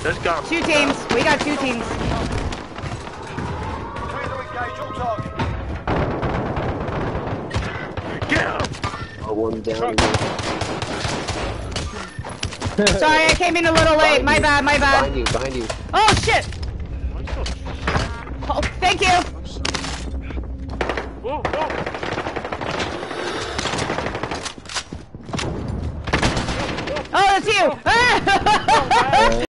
There's guns. 2 teams. We got 2 teams. Get him! Oh, one down. Sorry, I came in a little late. My bad, my bad. Behind you. Oh, shit! Oh, thank you! Whoa, whoa. Oh, that's you!